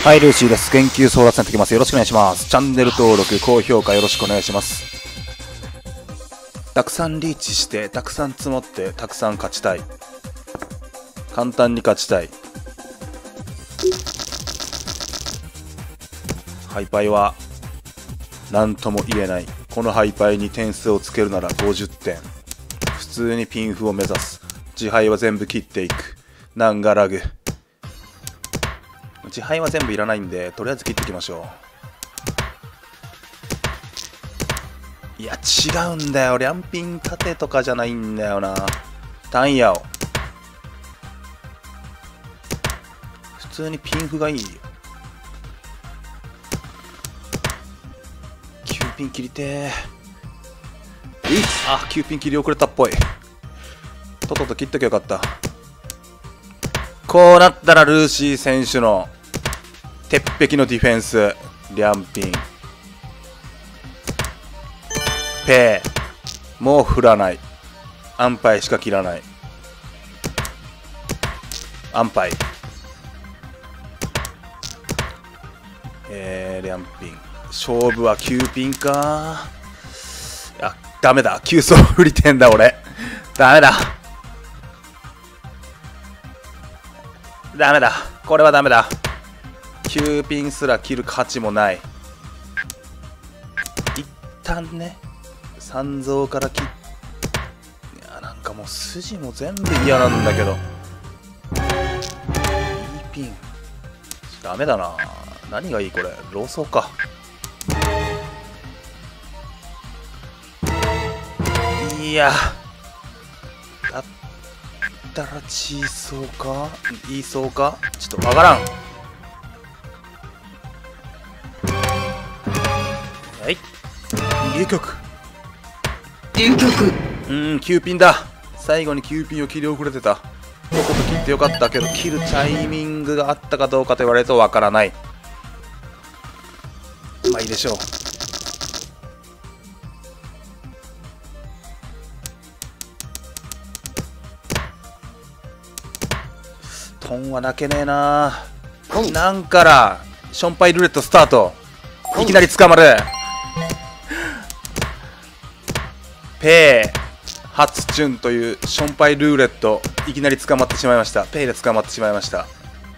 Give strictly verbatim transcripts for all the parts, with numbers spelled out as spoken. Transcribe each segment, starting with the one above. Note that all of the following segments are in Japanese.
はい、ルーシーです。研究争奪戦ときます。よろしくお願いします。チャンネル登録、高評価よろしくお願いします。たくさんリーチして、たくさん積もって、たくさん勝ちたい。簡単に勝ちたい。ハイパイは、なんとも言えない。このハイパイに点数をつけるならごじゅってん。普通にピンフを目指す。自敗は全部切っていく。ナンガラグ。自敗は全部いらないんで、とりあえず切っていきましょう。いや、違うんだよ。リャンピン縦とかじゃないんだよな。タンヤオ。普通にピンフがいいよ。きゅうピン切りてー。えいあ、きゅうピン切り遅れたっぽい。とっとと切っときゃよかった。こうなったらルーシー選手の鉄壁のディフェンス、リャンピン。ペー。もう振らない。アンパイしか切らない。アンパイ。えー、リャンピン。勝負はきゅうピンかー。あ、ダメだ。急走振りてんだ、俺。ダメだ。ダメだ。これはダメだ。きゅうピンすら切る価値もない。一旦ね、三蔵から切っ、いや、なんかもう筋も全部嫌なんだけど。いいピン。ダメだな。何がいいこれ。ローソーか。いや。だったらチーソーかいいそうかちょっとわからん。はい。流局。 流局。 うーん、きゅうピンだ。最後にきゅうピンを切り遅れてた。とこと切ってよかったけど、切るタイミングがあったかどうかと言われるとわからない。まあいいでしょう。トンは泣けねえな。なんからションパイルーレットスタート。いきなり捕まる。ペイ初チュンというションパイルーレット、いきなり捕まってしまいました。ペイで捕まってしまいました。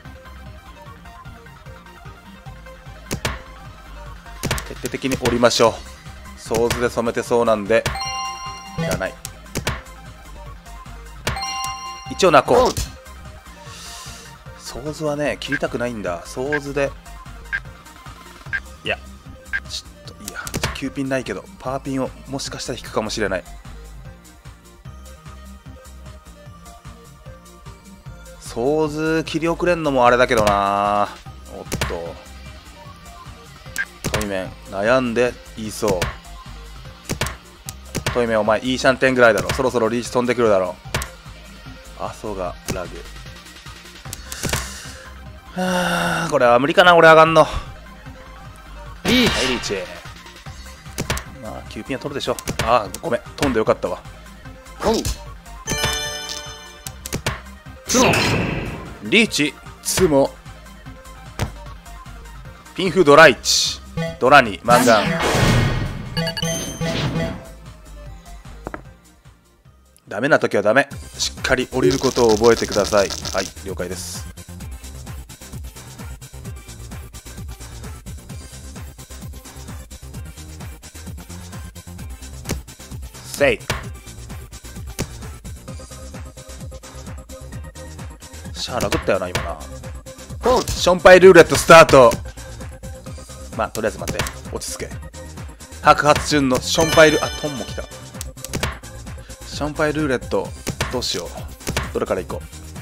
徹底的に折りましょう。ソーズで染めてそうなんでいらない。一応泣こう。ソーズはね、切りたくないんだ。ソーズで。いや、ちょっといいや。きゅうピンないけど、パーピンをもしかしたら引くかもしれない。ソーズ切り遅れんのもあれだけどな。おっと。トイメン、悩んで言いそう。トイメン、お前、いいシャンテンぐらいだろ。そろそろリーチ飛んでくるだろう。アソがラグ。はあ、これは無理かな、俺上がんの。リーチ。はい、リーチ。まあ、きゅうピンは取るでしょ。ああ、ごめん。飛んでよかったわ。リーチ、ツモ。ピンフドライチ。ドラに、マンガン。ダメな時はダメ。しっかり降りることを覚えてください。はい、了解です。セイ。シャーラグったよな今な。ションパイルーレットスタート。まあとりあえず待って、落ち着け。白髪順のションパイル、あ、トンも来た。ションパイルーレットどうしよう。どれから行こ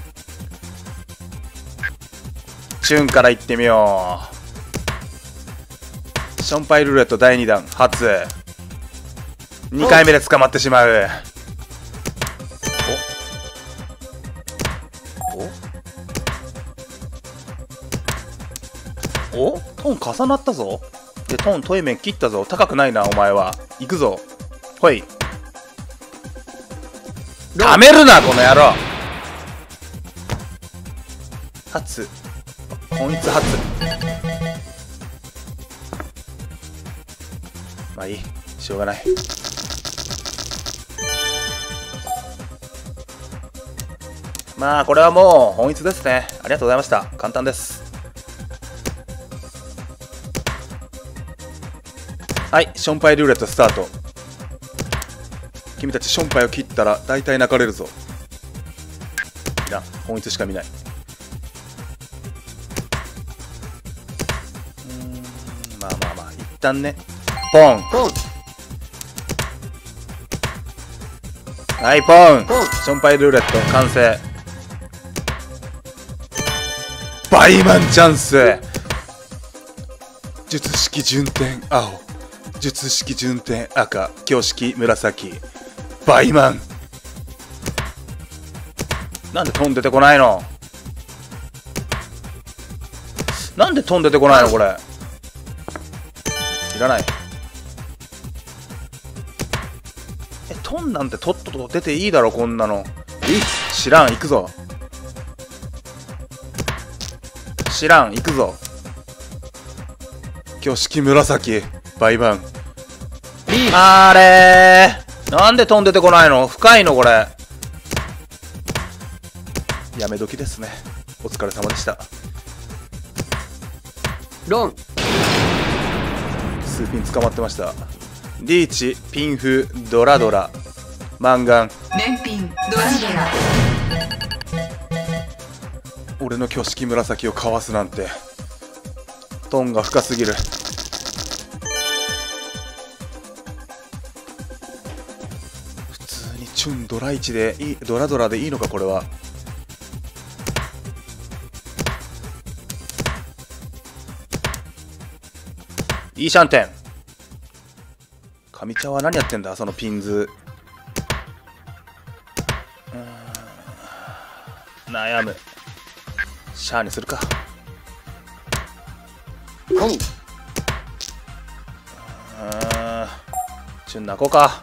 う。チュンから行ってみよう。ションパイルーレットだいにだん初。にかいめで捕まってしまう。おおトン重なったぞ。で、トントイメン切ったぞ。高くないな、お前は。行くぞ。ほい。ためるな、この野郎。初。 こいつ初。まあいい、しょうがない。まあこれはもう本一ですね。ありがとうございました。簡単です。はい、ションパイルーレットスタート。君たちションパイを切ったら大体泣かれるぞ。いらん、本一しか見ない。うーん、まあまあまあ一旦ね、ポンポン。 はい、ポン。ションパイルーレット完成。バイマンチャンス。術式順天青、術式順天赤、挙式紫、バイマン。なんでトン出てこないの？なんでトン出てこないのこれ。いらない。え、トンなんてとっとと出ていいだろこんなの。知らん、行くぞ。知らん、行くぞ。挙式紫、バイバン。あれー、なんで飛んでてこないの？深いのこれ。やめ時ですね。お疲れ様でした。 ロン。 数ピン捕まってました。リーチ、ピンフ、ドラドラ、マンガン。 連ピン、ドラドラ。 俺の挙式紫をかわすなんて。トンが深すぎる。普通にチュンドラいちでいい、ドラドラでいいのかこれは。いいシャンテン。上茶は何やってんだそのピンズ。うーん、悩む。シャーにするか。 ポン。 あー、チュン泣こうか。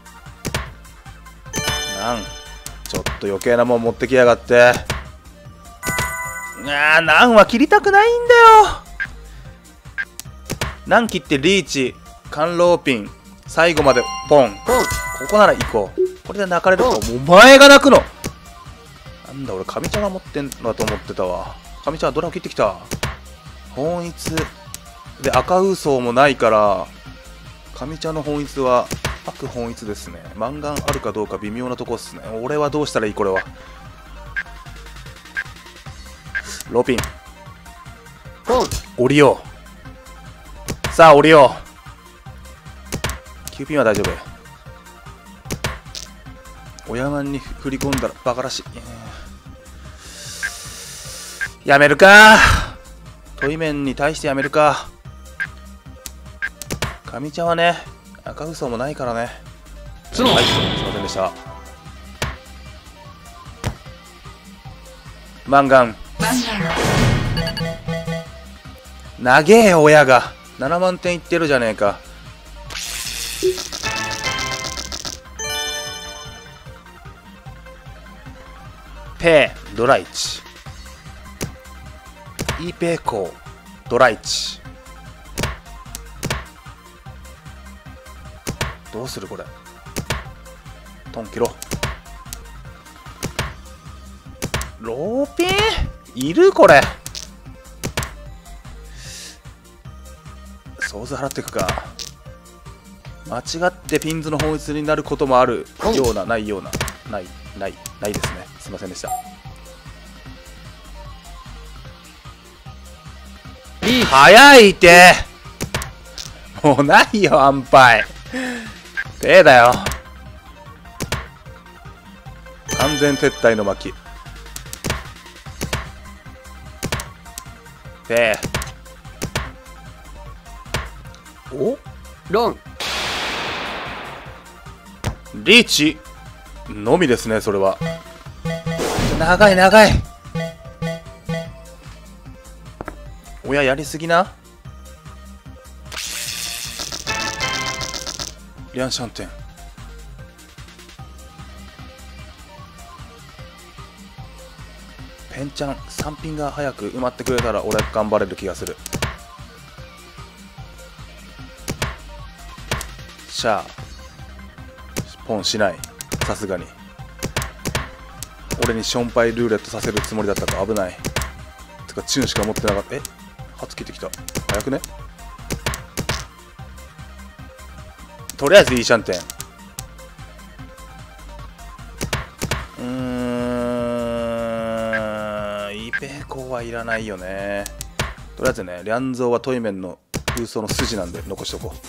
なんちょっと余計なもん持ってきやがって。あー、なんは切りたくないんだよ。なん切ってリーチ、甘露ピン、最後までポン。 ポン。 ここなら行こう。これで泣かれると、もうお前が泣くの。なんだ俺上茶が持ってんのだと思ってたわ。上茶はドラを切ってきた。本一で赤ウソもないから上茶の本一は白本一ですね。マンガンあるかどうか微妙なとこっすね。俺はどうしたらいいこれは。ロピンポン。 降りよう。さあ降りよう。きゅうピンは大丈夫。親マンに振り込んだらバカらしい。やめるか。トイメンに対してやめるか。上茶はね、赤嘘もないからね。はい、すいませんでした。マンガン。長えよ親が。ななまんてんいってるじゃねえか。ペードライチ。イーペーコードライチ。どうするこれ。トン切ろう。ローピンいるこれ。ソーズ払っていくか。間違ってピンズの本質になることもあるようなないようなないないないですね。すいませんでした。早いってもうないよ安牌。ペーだよ。完全撤退の巻。ペー。おロン。 リーチのみですねそれは。長い長い。親やりすぎな。リャンシャンテン。ペエンチャンさん品が早く埋まってくれたら俺頑張れる気がする。シャーポンしない。さすがに俺にションパイルーレットさせるつもりだったか。危ない。てかチュンしか持ってなかった。え初聞いてきた。早くね。とりあえずいいシャンテン。うーんイペーコはいらないよね。とりあえずね、リャンゾーはトイメンの空想の筋なんで残しとこう。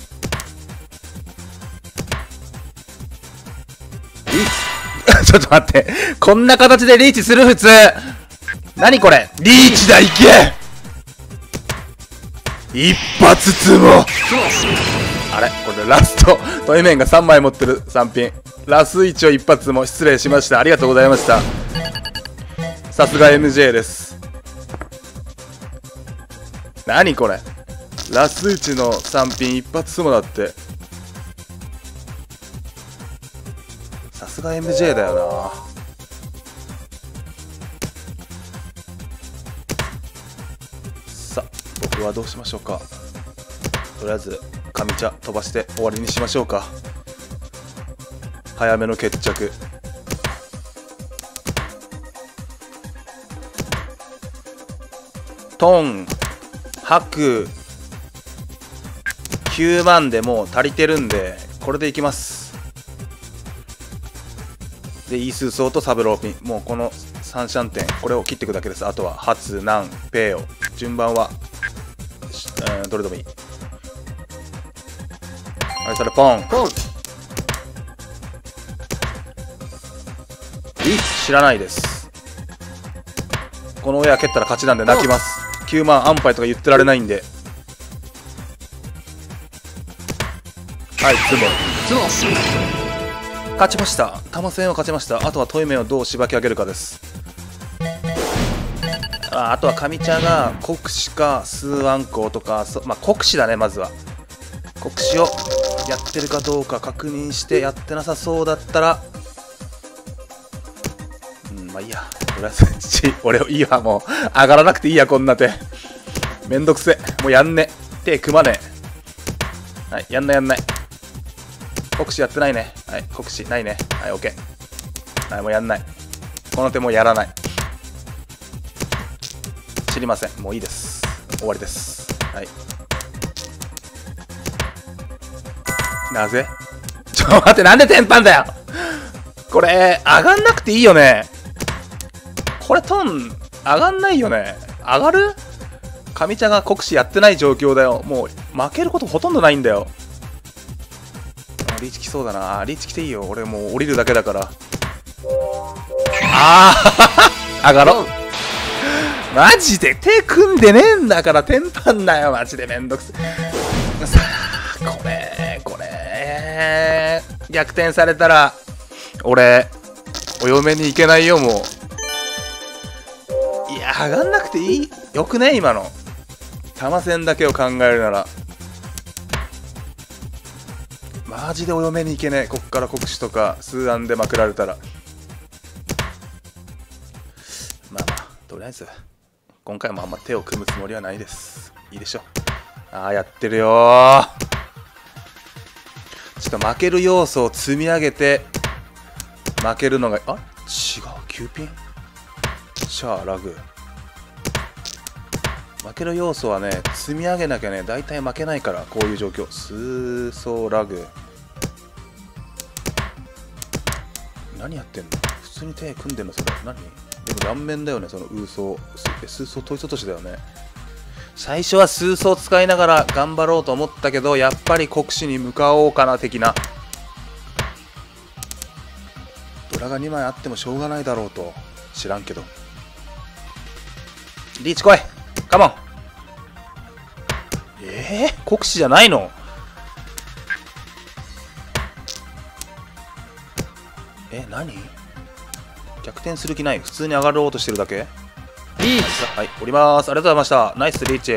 ちょっと待って、こんな形でリーチする普通。何これ、リーチだ、いけ一発つも。あれこれラストトイメンがさんまい持ってるさん品。ラスイチを一発も失礼しました。ありがとうございました。さすが エムジェー です。何これ、ラスイチのさん品一発もだって。さすが エムジェー だよな。さあ僕はどうしましょうか。とりあえず上茶飛ばして終わりにしましょうか。早めの決着。トン白きゅうまんでもう足りてるんでこれでいきます。でイースーソーとサブローピン、もうこのさんシャンテンこれを切っていくだけです。あとは初南ペイを順番は、うん、どれでもいい。はい、それポンポン。 知らないです。この親蹴ったら勝ちなんで泣きます。きゅうまん安牌とか言ってられないんで。はいツモツモ勝ちました。玉戦を勝ちました。あとはトイメンをどうしばき上げるかです。あ, あとは上茶が国士かスーアンコウとか、そまあ国士だね。まずは国士をやってるかどうか確認して、やってなさそうだったらうんまあいいや。とりあえず俺いいわ、もう上がらなくていいや。こんな手めんどくせ。もうやんね。手組まねえ。はいやんないやんない。国士やってないね。はい国士ないね。はい OK。 はいもうやんない。この手もうやらない。知りません。もういいです。終わりです。はい。なぜちょっと待って、なんでテンパンだよこれ上がんなくていいよね。これトン上がんないよね。上がる？上茶が国士やってない状況だよ。もう負けることほとんどないんだよ。リーチ来そうだな。リーチ来ていいよ。俺もう降りるだけだから。ああ上がろう。マジで手組んでねえんだからテンパんなよ。マジでめんどくせえ。さあこれこれ逆転されたら俺お嫁に行けないよ。もういや上がんなくていいよくね。今の玉線だけを考えるならマジでお嫁に行けねえ。こっから国士とか数案でまくられたら。まあまあとりあえず今回もあんま手を組むつもりはないです。いいでしょ。ああやってるよー。ちょっと負ける要素を積み上げて負けるのが、あ違うきゅうピンシャーラグ。負ける要素はね積み上げなきゃね大体負けないから。こういう状況。スーソーラグ何やってんの。普通に手組んでんのそれ。何でも顔面だよね。そのウーソースーソー統一落としだよね。最初はスーソー使いながら頑張ろうと思ったけどやっぱり国士に向かおうかな的な。ドラがにまいあってもしょうがないだろうと。知らんけど。リーチ来いカモン。えー、国士じゃないの。え何逆転する気ない。普通に上がろうとしてるだけ。リーチはい降ります。ありがとうございました。ナイスリーチ。うん、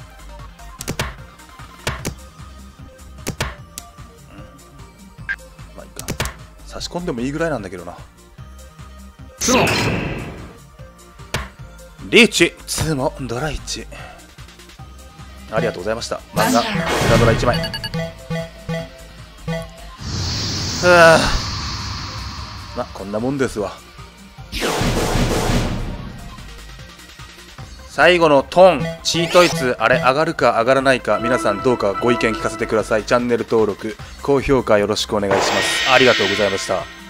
まあいいか。差し込んでもいいぐらいなんだけどな。 リーチツーもドラいち。ありがとうございました。漫画スラドラいちまい。はあ、まあこんなもんですわ。最後のトンチートイツ、あれ上がるか上がらないか、皆さんどうかご意見聞かせてください。チャンネル登録高評価よろしくお願いします。ありがとうございました。